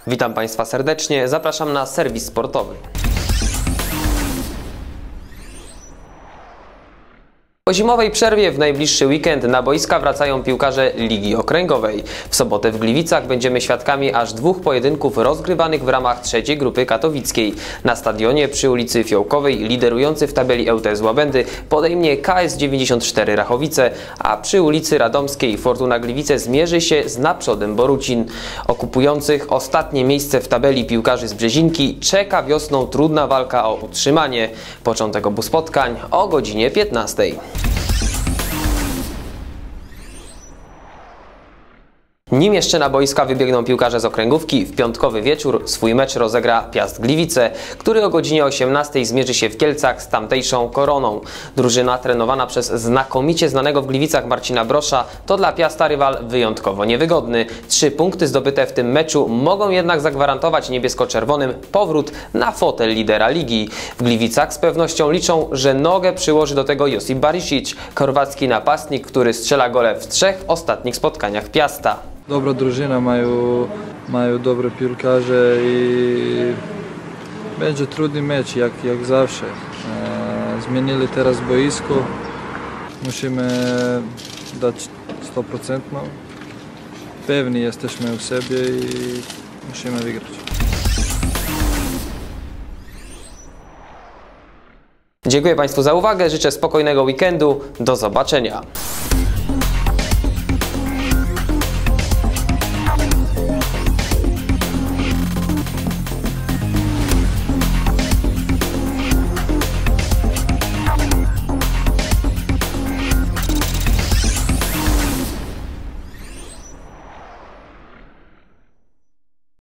Witam Państwa serdecznie, zapraszam na serwis sportowy. Po zimowej przerwie w najbliższy weekend na boiska wracają piłkarze Ligi Okręgowej. W sobotę w Gliwicach będziemy świadkami aż dwóch pojedynków rozgrywanych w ramach trzeciej grupy katowickiej. Na stadionie przy ulicy Fiołkowej liderujący w tabeli ŁTS Łabędy podejmie KS94 Rachowice, a przy ulicy Radomskiej Fortuna Gliwice zmierzy się z Naprzodem Borucin. Okupujących ostatnie miejsce w tabeli piłkarzy z Brzezinki czeka wiosną trudna walka o utrzymanie. Początek obu spotkań o godzinie 15. Nim jeszcze na boiska wybiegną piłkarze z okręgówki, w piątkowy wieczór swój mecz rozegra Piast Gliwice, który o godzinie 18 zmierzy się w Kielcach z tamtejszą Koroną. Drużyna trenowana przez znakomicie znanego w Gliwicach Marcina Brosza to dla Piasta rywal wyjątkowo niewygodny. 3 punkty zdobyte w tym meczu mogą jednak zagwarantować niebiesko-czerwonym powrót na fotel lidera ligi. W Gliwicach z pewnością liczą, że nogę przyłoży do tego Josip Barisic, chorwacki napastnik, który strzela gole w 3 ostatnich spotkaniach Piasta. Dobra drużyna, mają dobre piłkarze i będzie trudny mecz, jak zawsze. Zmienili teraz boisko, musimy dać 100%. Pewni jesteśmy w sobie i musimy wygrać. Dziękuję Państwu za uwagę, życzę spokojnego weekendu, do zobaczenia.